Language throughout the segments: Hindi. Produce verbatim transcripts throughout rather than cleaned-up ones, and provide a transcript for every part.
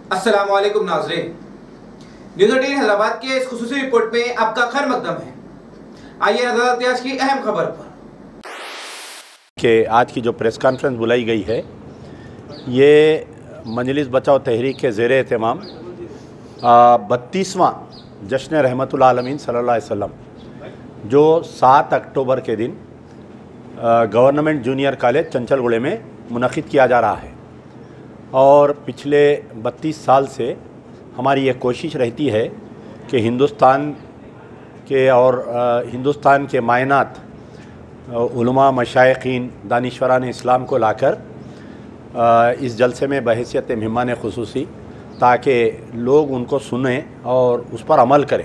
अस्सलाम वालेकुम नाज़रीन, न्यूज़ एटीन हैदराबाद के इस खुसूसी रिपोर्ट में आपका खैर मकदम है। आइए नजर डालते हैं आज की अहम खबर पर। कि आज की जो प्रेस कॉन्फ्रेंस बुलाई गई है, ये मजलिस बचाओ तहरीक के ज़ेर एहतमाम बत्तीसवां जश्न रहमतुल आलमीन सल्लल्लाहु अलैहि वसल्लम जो सात अक्टूबर के दिन गवर्नमेंट जूनियर कॉलेज चंचलगुड़े में मुनक़िद किया जा रहा है। और पिछले बत्तीस साल से हमारी ये कोशिश रहती है कि हिंदुस्तान के और हिंदुस्तान के मायनात उलमा, मशाइखीन, दानिशवरान इस्लाम को लाकर इस जलसे में बहैसियत मेहमान खुसूसी, ताकि लोग उनको सुनें और उस पर अमल करें।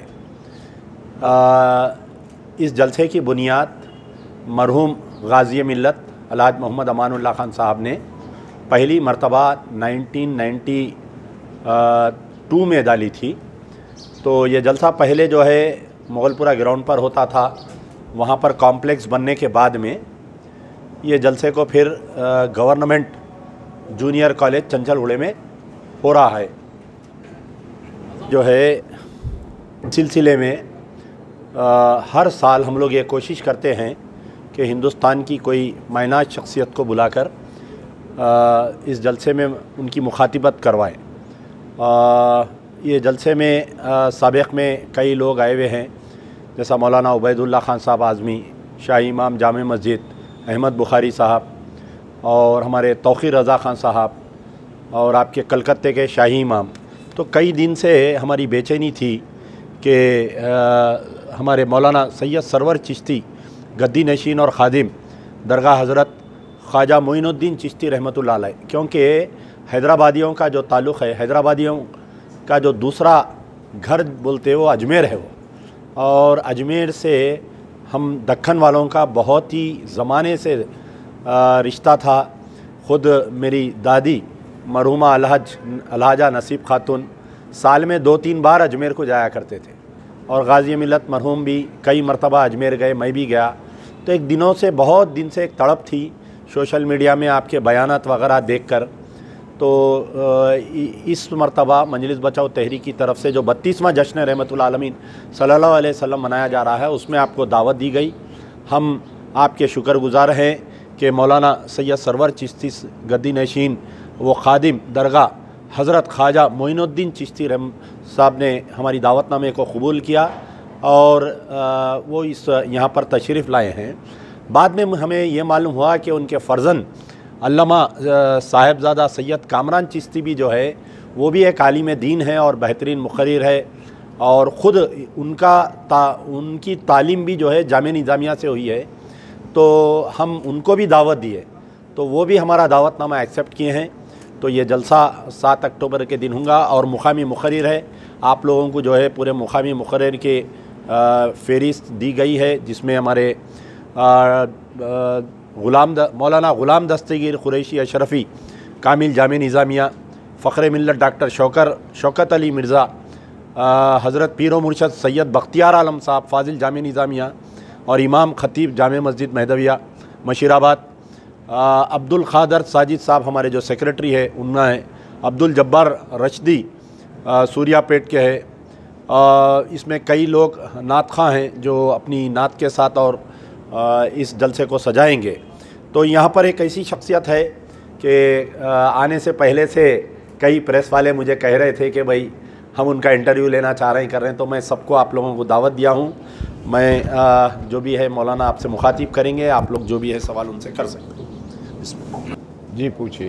इस जलसे की बुनियाद मरहूम गाज़ी मिल्लत अलहाज मोहम्मद अमानुल्लाह खान साहब ने पहली मरतबा नाइनटीन नाइंटी टू में डाली थी। तो ये जलसा पहले जो है मुगलपुरा ग्राउंड पर होता था, वहाँ पर कॉम्प्लेक्स बनने के बाद में ये जलसे को फिर गवर्नमेंट जूनियर कॉलेज चंचलगुड़े में हो रहा है। जो है सिलसिले में आ, हर साल हम लोग ये कोशिश करते हैं कि हिंदुस्तान की कोई मायनात शख्सियत को बुलाकर इस जलसे में उनकी मुखातिबत करवाएं। ये जलसे में साबिक़ में कई लोग आए हुए हैं, जैसा मौलाना उबैदुल्लाह खान साहब आज़मी, शाही इमाम जामे मस्जिद अहमद बुखारी साहब, और हमारे तौक़ीर रज़ा खान साहब, और आपके कलकत्ते के शाही इमाम। तो कई दिन से हमारी बेचैनी थी कि हमारे मौलाना सैयद सरवर चिश्ती गद्दी नशीन और ख़ादिम दरगाह हज़रत ख्वाजा मोइनुद्दीन चिश्ती रहमतुल्लाह अलैह, क्योंकि हैदराबादियों का जो ताल्लुक़ है, हैदराबादियों का जो दूसरा घर बोलते हैं वो अजमेर है वो, और अजमेर से हम दक्खन वालों का बहुत ही ज़माने से रिश्ता था। ख़ुद मेरी दादी मरहुमा अलहज अलहाजा नसीब खातून साल में दो तीन बार अजमेर को जाया करते थे, और गाज़ी मिल्लत मरहूम भी कई मरतबा अजमेर गए, मैं भी गया। तो एक दिनों से बहुत दिन से एक तड़प थी सोशल मीडिया में आपके बयानात वगैरह देखकर। तो इस मरतबा मजलिस बचाओ तहरीक की तरफ से जो बत्तीसवां जश्न रहमतुल आलमीन सल्लल्लाहु अलैहि वसल्लम मनाया जा रहा है, उसमें आपको दावत दी गई। हम आपके शुक्रगुज़ार हैं कि मौलाना सैयद सरवर चिश्ती गद्दी नशीन वो ख़ादिम दरगाह हज़रत ख्वाजा मोइनुद्दीन चिश्ती रहम साहब ने हमारी दावतनामे को कबूल किया और वो इस यहाँ पर तशरीफ़ लाए हैं। बाद में हमें ये मालूम हुआ कि उनके फ़र्जंद अल्लामा साहिबज़ादा सैयद कामरान चिश्ती भी जो है वो भी एक आलिम दीन है और बेहतरीन मुक़र्रिर है, और ख़ुद उनका ता, उनकी तालीम भी जो है जामे निज़ामिया से हुई है। तो हम उनको भी दावत दिए, तो वो भी हमारा दावतनामा एक्सेप्ट किए हैं। तो ये जलसा सात अक्टूबर के दिन होगा और मुकामी मुक़र्रिर है। आप लोगों को जो है पूरे मुकामी मुक़र्रिर के फ़हरिस्त दी गई है, जिसमें हमारे ग़ुलाम मौलाना ग़ुलाम दस्तगीर क़ुरैशी अशरफ़ी कामिल जामे निज़ामिया, फ़ख्र मिल्लत डॉक्टर शौकर शौकत अली मिर्ज़ा, हज़रत पीर व मुर्शद सैयद बख्तियार आलम साहब फ़ाज़िल जामे निज़ामिया, और इमाम ख़तीब जामे मस्जिद महदविया मशीराबाद, अब्दुल ख़ादर साजिद साहब हमारे जो सेक्रेटरी है उनमें है, अब्दुल जब्बार रशदी सूर्यापेट के है। इसमें कई लोग नात ख़ां हैं जो अपनी नात के साथ और इस जलसे को सजाएंगे। तो यहाँ पर एक ऐसी शख्सियत है कि आने से पहले से कई प्रेस वाले मुझे कह रहे थे कि भाई हम उनका इंटरव्यू लेना चाह रहे हैं कर रहे हैं। तो मैं सबको आप लोगों को दावत दिया हूँ। मैं जो भी है मौलाना आपसे मुखातिब करेंगे, आप लोग जो भी है सवाल उनसे कर सकते हैं। जी पूछिए।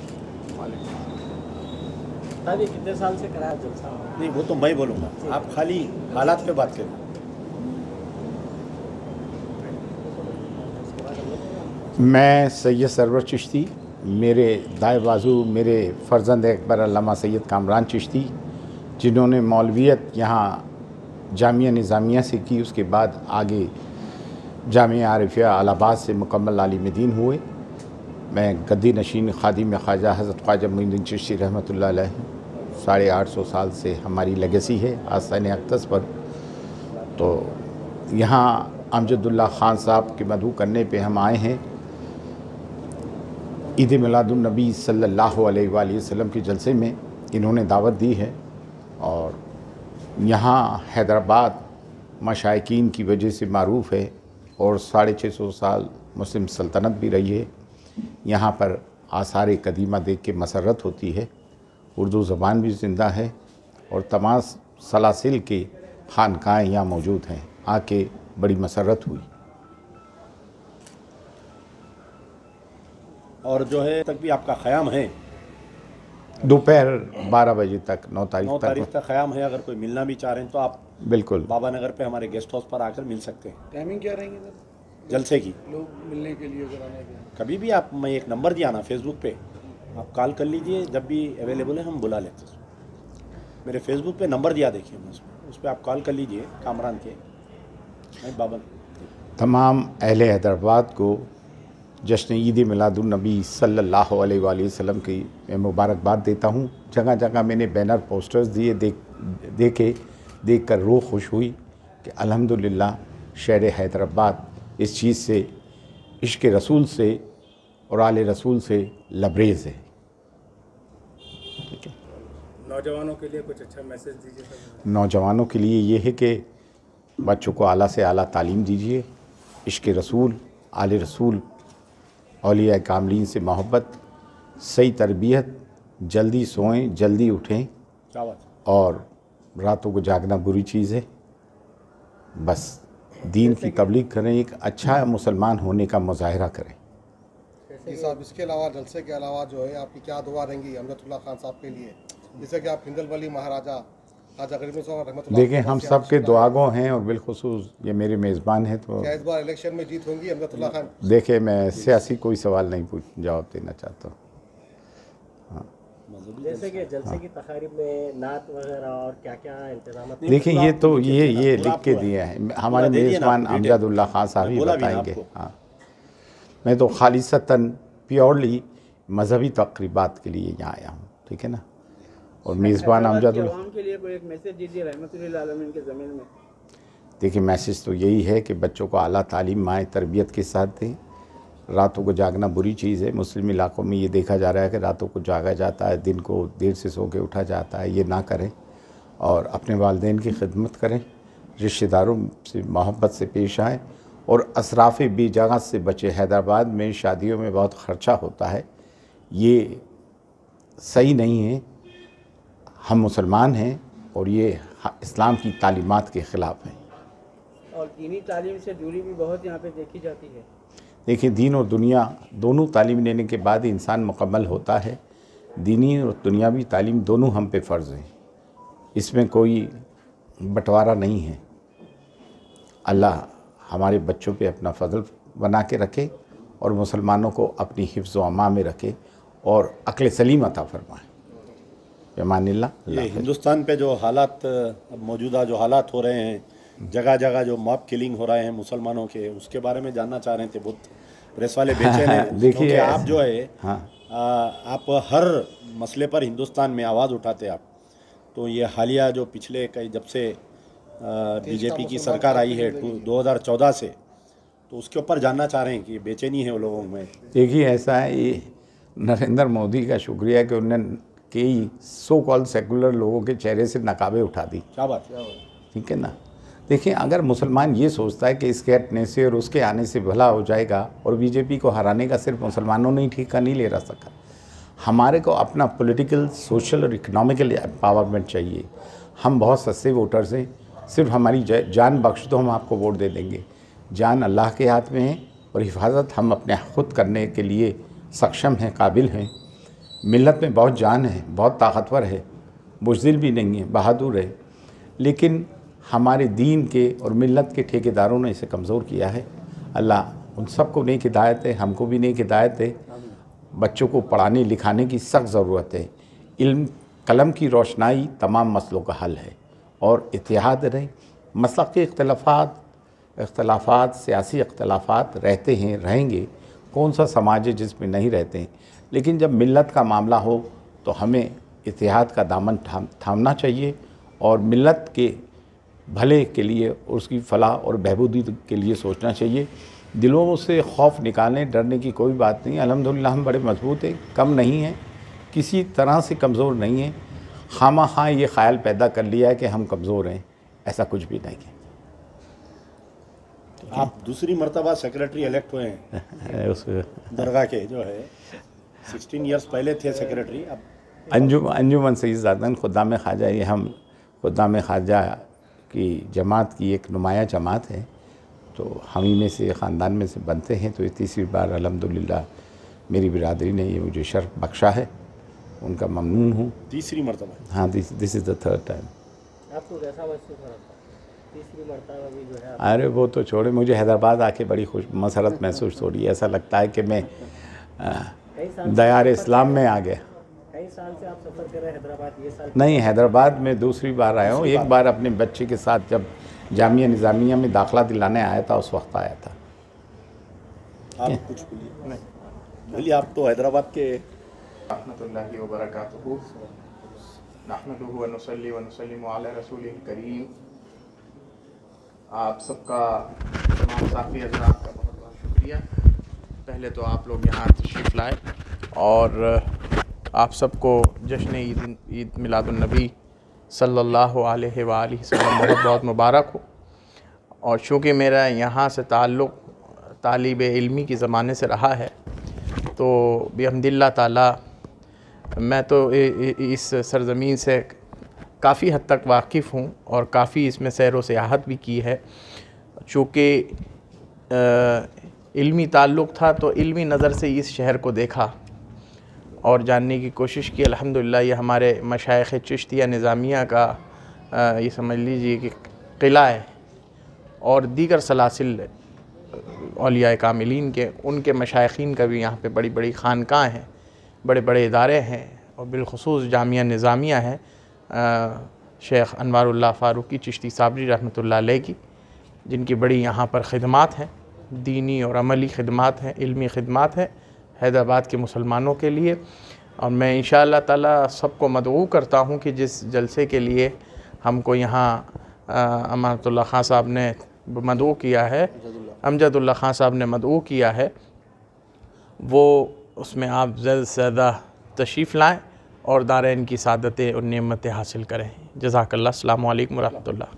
कितने साल से कराया जलसा? नहीं वो तो मैं बोलूँगा, आप खाली हालात पे बात करें। मैं सैयद सरवर चिश्ती, मेरे दाएं बाजू मेरे फ़र्जंद अकबर अल्लामा सैयद कामरान चिश्ती, जिन्होंने मौलवियत यहाँ जामिया निज़ामिया से की, उसके बाद आगे जामिया आरिफिया इलाहाबाद से मुकम्मल आलिम दीन हुए। मैं गद्दी नशीन ख़ादिम ख्वाजा हज़रत ख्वाजा मोइनुद्दीन चिश्ती रहमतुल्लाह अलैह, साढ़े आठ सौ साल से हमारी लेगेसी है आस्ताने अक़दस पर। तो यहाँ अमजदुल्ला ख़ान साहब के मदहू करने पे हम आए हैं। ईद मिलादुन्नबी सल्लल्लाहु अलैहि वसल्लम के जलसे में इन्होंने दावत दी है। और यहाँ हैदराबाद मशाइकीन की वजह से मारूफ़ है और साढ़े छः सौ साल मुस्लिम सल्तनत भी रही है। यहाँ पर आसार कदीमा देख के मसरत होती है। उर्दू ज़बान भी ज़िंदा है और तमाम सलासिल के खानकाएँ यहाँ मौजूद हैं। आके बड़ी मसरत हुई। और जो है तक भी आपका ख़याम है, दोपहर बारह बजे तक नौ तारीख नौ तक तारीख तक ख़याम है। अगर कोई मिलना भी चाह रहे हैं तो आप बिल्कुल बाबा नगर पे हमारे गेस्ट हाउस पर आकर मिल सकते हैं। टाइमिंग क्या रहेंगे सर जलसे की लोग मिलने के लिए कराने के? कभी भी आप, मैं एक नंबर दिया ना फेसबुक पे, आप कॉल कर लीजिए, जब भी अवेलेबल है हम बुला लेते हैं। मेरे फेसबुक पे नंबर दिया देखिए, मैं उसमें उस पर आप कॉल कर लीजिए कामरान के। नहीं बाबा, तमाम अहले हैदराबाद को जश्न ईद मिलादुन्नबी सल्लल्लाहु अलैहि वसल्लम की मैं मुबारकबाद देता हूँ। जगह जगह मैंने बैनर पोस्टर्स दिए, देख देखे देख कर रूह खुश हुई कि अल्हम्दुलिल्लाह शहर हैदराबाद इस चीज़ से, इश्क़ रसूल से और आले रसूल से लबरेज़ है। ठीक है, नौजवानों के लिए कुछ अच्छा मैसेज दीजिए सर। नौजवानों के लिए ये है कि बच्चों को आला से आला तालीम दीजिए, इश्क़ रसूल, आले रसूल, औलिया कामलीन से मोहब्बत, सही तरबियत, जल्दी सोएं, जल्दी उठें क्या बात। और रातों को जागना बुरी चीज़ है। बस दीन की तबलीग करें, एक अच्छा मुसलमान होने का मुजाहरा करें। जी साहब, इसके अलावा जलसे के अलावा जो है आपकी क्या दुआ रहेंगी अमजदुल्ला खान साहब के लिए, जैसे कि आप हिंदल वली महाराजा खाजा गरीब साहब रहमतुल्लाह देखें, हम सब के दुआगो हैं और बिलखुसूस ये मेरे मेज़बान हैं, तो क्या इस बार इलेक्शन में जीत होंगी अमजदुल्ला खान? देखें, मैं सियासी कोई सवाल नहीं पूछ जवाब देना चाहता हूँ। जैसे कि जलसे की तकारीब में नात वगैरह और क्या क्या इंतजाम? देखिए, ये तो ये ये लिख के दिया है हमारे मेज़बान अमजदुल्ला खान साहब ही बताएंगे। हाँ, मैं तो खालिसतन प्योरली मजहबी तकरीबात के लिए यहाँ आया हूँ। ठीक है ना। और मेज़बान अमजदुल्ला के लिए कोई एक मैसेज दीजिए रहमतुल्लिल आलमीन के ज़मीन में। देखिए, मैसेज तो यही है कि बच्चों को आला तालीम माए तरबियत के साथ दें। रातों को जागना बुरी चीज़ है। मुस्लिम इलाकों में ये देखा जा रहा है कि रातों को जागा जाता है, दिन को देर से सो के उठा जाता है। ये ना करें और अपने वालिदैन की खिदमत करें, रिश्तेदारों से मोहब्बत से पेश आएँ और असराफ़ बेजगह से बचे। हैदराबाद में शादियों में बहुत ख़र्चा होता है, ये सही नहीं है। हम मुसलमान हैं और ये इस्लाम की तालीमात के ख़िलाफ़ हैं। और दीनी तालीम से दूरी भी बहुत यहाँ पे देखी जाती है। देखिए, दीन और दुनिया दोनों तालीम लेने के बाद इंसान मुकम्मल होता है। दीनी और दुनियावी तालीम दोनों हम पे फ़र्ज़ हैं, इसमें कोई बंटवारा नहीं है। अल्लाह हमारे बच्चों पे अपना फ़ज़ल बना के रखे और मुसलमानों को अपनी हिफ्ज़ व अमा में रखे और अक्ल सलीम अता फरमाए। बेमानिल्लाह। ये हिंदुस्तान पे जो हालात, मौजूदा जो हालात हो रहे हैं, जगह जगह जो मॉब किलिंग हो रहे हैं मुसलमानों के, उसके बारे में जानना चाह रहे थे। बहुत प्रेस वाले बेचैन हैं। देखिए, आप जो है हाँ, आ, आप हर मसले पर हिंदुस्तान में आवाज़ उठाते आप। तो ये हालिया जो पिछले कई जब से बीजेपी की सरकार आई है दो हज़ार चौदह से, तो उसके ऊपर जानना चाह रहे हैं कि बेचैनी है वो लोगों में। देखिए, ऐसा है, ये नरेंद्र मोदी का शुक्रिया है कि उन्होंने कई सो कॉल्ड सेकुलर लोगों के चेहरे से नकाबे उठा दी। क्या बात। ठीक है ना। देखिए, अगर मुसलमान ये सोचता है कि इसके हटने से और उसके आने से भला हो जाएगा, और बीजेपी को हराने का सिर्फ मुसलमानों ने ही ठीका नहीं ले रह सका, हमारे को अपना पॉलिटिकल, सोशल और इकोनॉमिकल एम्पावरमेंट चाहिए। हम बहुत सस्ते वोटर्स हैं, सिर्फ हमारी जान बख्श दो, हम आपको वोट दे देंगे। जान अल्लाह के हाथ में है और हिफाजत हम अपने खुद करने के लिए सक्षम हैं, काबिल हैं। मिल्लत में बहुत जान है, बहुत ताकतवर है, बुज़दिल भी नहीं है, बहादुर है, लेकिन हमारे दीन के और मिल्लत के ठेकेदारों ने इसे कमज़ोर किया है। अल्लाह उन सबको नेक हिदायत है, हमको भी नेक हिदायत है। बच्चों को पढ़ाने लिखाने की सख्त ज़रूरत है। इल्म कलम की रोशनाई तमाम मसलों का हल है और इत्तेहाद रहे। मसलक के इख्तलाफात इख्तलाफात सियासी इख्तलाफात रहते हैं, रहेंगे। कौन सा समाज है जिसमें नहीं रहते हैं, लेकिन जब मिल्लत का मामला हो तो हमें इत्तेहाद का दामन थाम थामना चाहिए और मिल्लत के भले के लिए, उसकी फलाह और बहबूदी के लिए सोचना चाहिए। दिलों से खौफ निकालें, डरने की कोई बात नहीं। अल्हम्दुलिल्लाह हम बड़े मजबूत हैं, कम नहीं हैं, किसी तरह से कमज़ोर नहीं हैं। खामा हाँ ये ख्याल पैदा कर लिया है कि हम कमज़ोर हैं, ऐसा कुछ भी नहीं है। आप दूसरी मर्तबा सेक्रेटरी इलेक्ट हुए हैं उस दरगाह के, जो है सिक्सटीन इयर्स पहले थे सेक्रेटरी। अब अंजुम अंजुमन सईद खुद्दाम ख्वाजा, ये हम खुद्दाम ख्वाजा की जमात की एक नुमाया जमात है, तो हम ही में से ख़ानदान में से बनते हैं। तो ये तीसरी बार अल्हम्दुलिल्लाह मेरी बिरादरी ने ये मुझे शर्फ बख्शा है, उनका ममनून हूँ। तीसरी मर्तबा? हाँ, this this is the third time. आपको कैसा महसूस हो रहा था तीसरी मरतबा भी जो है? अरे वो तो छोड़े, मुझे हैदराबाद आके बड़ी खुश मसरत महसूस हो रही है। ऐसा लगता है कि मैं दयार इस्लाम में आ गया। कई साल से आप सफ़र कर रहे हैं हैदराबाद, ये साल नहीं, हैदराबाद में दूसरी बार आया हूँ। एक बार अपने बच्चे के साथ जब जामिया निज़ामिया में दाखिला दिलाने आया था, उस वक्त आया था। आप कुछ बोलिए। नहीं बोलिए, आप तो हैदराबाद के। रहमतुल्लाहि व बरकातुहू, नहमदुहु व नुसल्ली व नुसल्लिमु अला रसूलिल करीम। आप सबका, तमाम साथी हज़रात का बहुत बहुत शुक्रिया। पहले तो आप लोग यहाँ तशरीफ़ लाए और आप सबको जश्न ईद ईद मिलादुन्नबी सल्लल्लाहु अलैहि वालैहि वसल्लम बहुत बहुत मुबारक हो। और चूँकि मेरा यहाँ से ताल्लुक़ तालिब इल्मी की ज़माने से रहा है, तो बिहम्दिल्लाह ताला मैं तो इस सरज़मीन से काफ़ी हद तक वाकिफ़ हूँ और काफ़ी इसमें सैर व सियाहत भी की है। चूँकि इल्मी ताल्लुक़ था तो इल्मी नज़र से इस शहर को देखा और जानने की कोशिश की। अल्हम्दुलिल्लाह ये हमारे मशाइख़ चिश्तिया निज़ामिया का आ, ये समझ लीजिए कि क़िला है, और दीगर सलासिल औलिया कामिलीन के, उनके मशाइखीन का भी यहाँ पे बड़ी बड़ी ख़ानकाह हैं, बड़े बड़े इदारे हैं, और बिलख़ुसूस जामिया निज़ामिया है शेख अनवारुल्लाह फ़ारूकी चिश्ती साबरी रहमतुल्लाह अलैह की, जिनकी बड़ी यहाँ पर ख़िदमात हैं, दीनी और अमली ख़िदमात हैं, इल्मी ख़िदमात हैं हैदराबाद के मुसलमानों के लिए। और मैं इंशाअल्लाह ताला सबको मदऊ करता हूँ कि जिस जलसे के लिए हमको यहाँ अमानतुल्लाह ख़ान साहब ने मदऊ किया है, अमजदुल्लाह ख़ान साहब ने मदऊ किया है, वो उसमें आप ज़्यादा से ज़्यादा तशरीफ़ लाएँ और दारैन की सादतें और नेमतें हासिल करें। जज़ाकल्लाह। अस्सलामु अलैकुम व रहमतुल्लाह।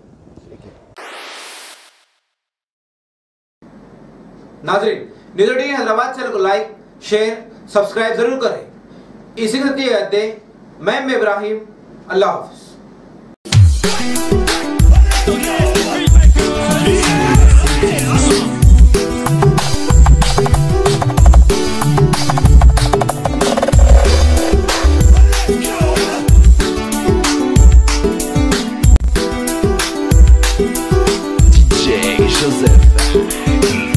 नाज़रीन, न्यूज़ एटीन हैदराबाद चैनल को लाइक, शेयर, सब्सक्राइब जरूर करें। इसी के साथ ये कहते हैं, मैं इब्राहिम, अल्लाह हाफ़िज़। Joseph